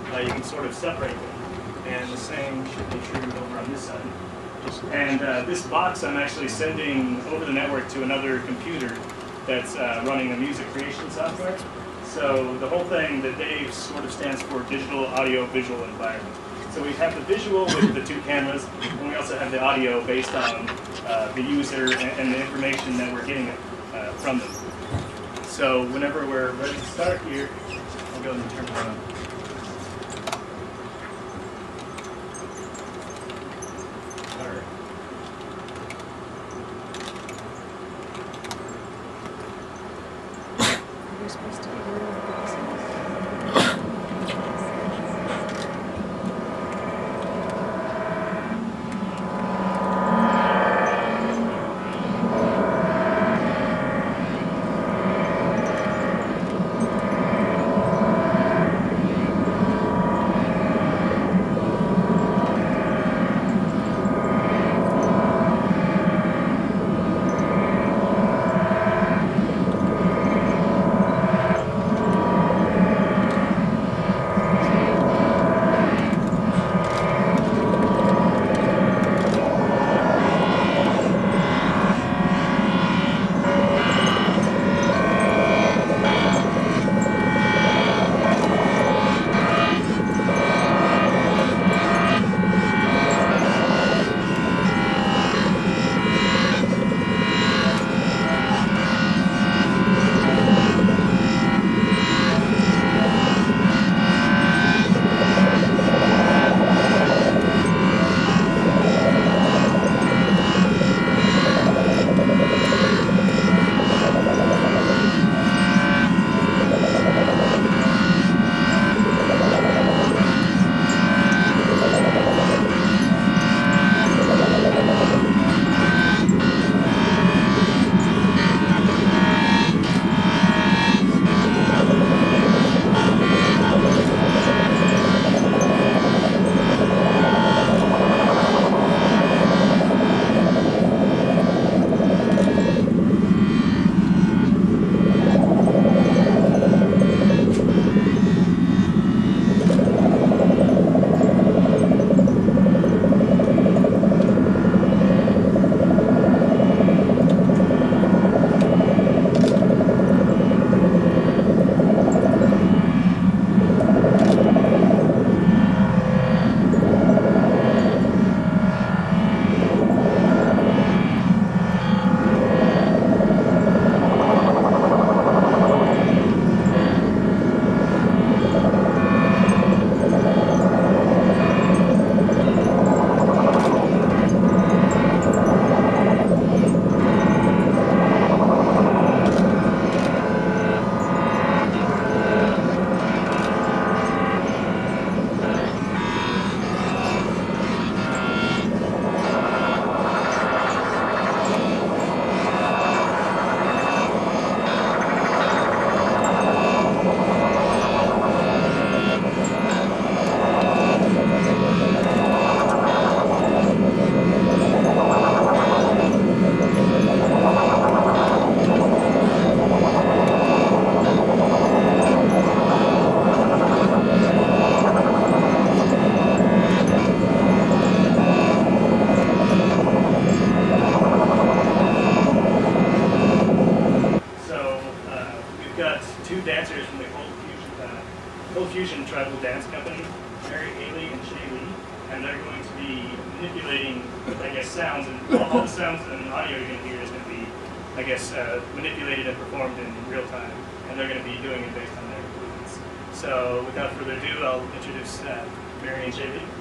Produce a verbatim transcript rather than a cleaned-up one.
uh, you can sort of separate them. And the same should be true over on this side. And uh, this box I'm actually sending over the network to another computer that's uh, running a music creation software. So the whole thing, the DAVE sort of stands for Digital Audio Visual Environment. So we have the visual with the two cameras, and we also have the audio based on uh, the user and, and the information that we're getting uh, from them. So whenever we're ready to start here, I'll go and turn it on. Supposed to be real Fusion tribal dance company, Mary Haley and Shay Lee, and they're going to be manipulating, I guess, sounds, and all, all the sounds and audio you're going to hear is going to be, I guess, uh, manipulated and performed in real time, and they're going to be doing it based on their movements. So without further ado, I'll introduce uh, Mary and Shay Lee.